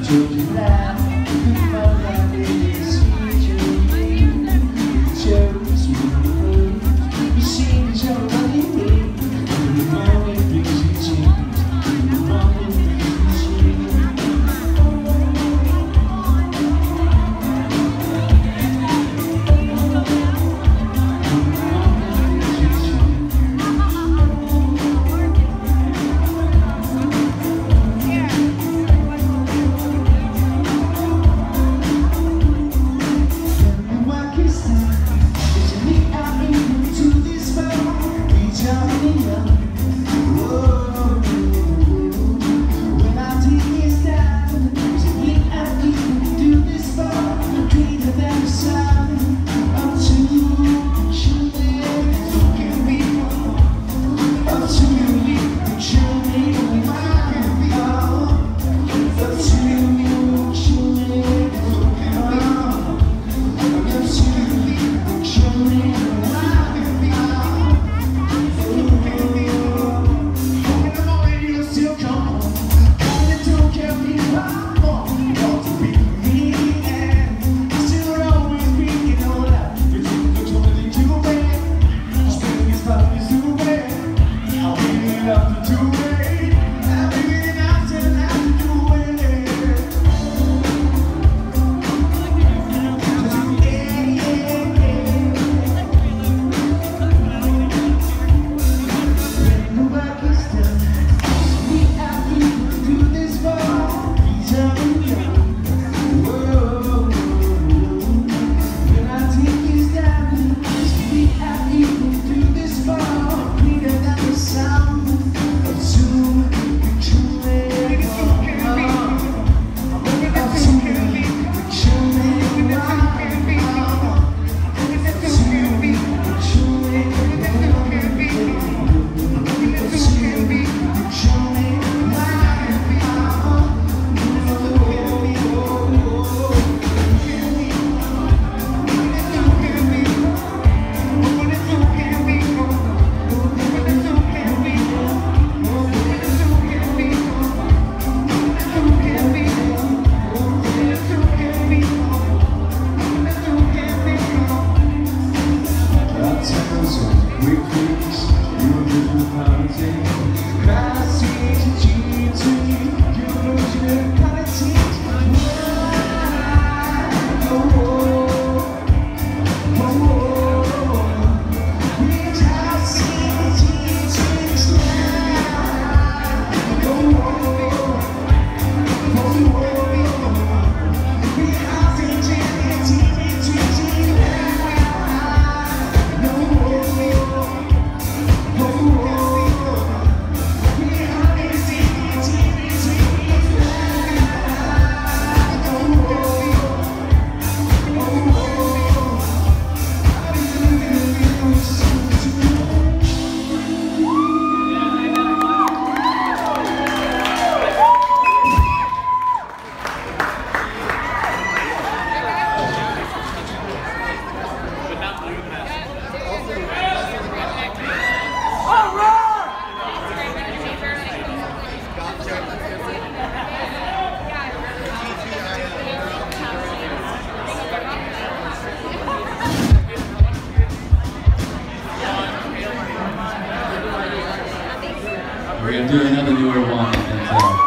We're going to do another newer one, and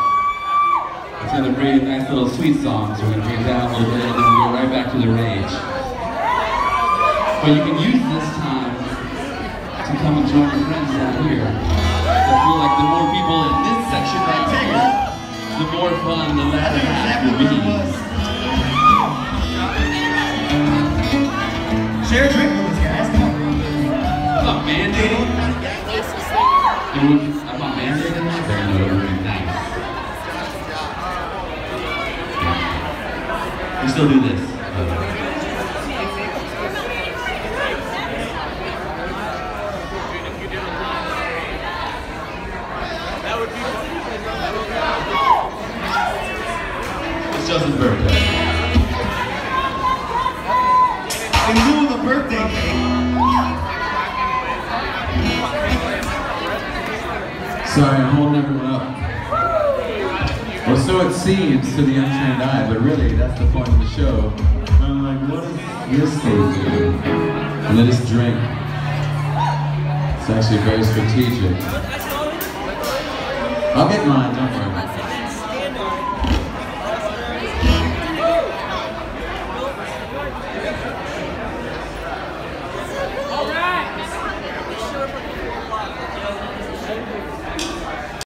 it's going to bring nice little sweet songs. We're going to bring it down a little bit, and then we'll go right back to the rage. But you can use this time to come and join your friends down here. I feel like the more people in this section right here, the more fun the latter half will be. Share a drink with us, guys. Come on. I'm not mandating. I'm not mandating that. They're going to be nice. We still do this. It's Justin's birthday. In lieu of the birthday cake. Sorry, I'm holding everyone up. We're so it seems to the untrained eye, but really that's the point of the show. I'm like, what is this thing doing? Let us drink. It's actually very strategic. I'll get mine, don't worry.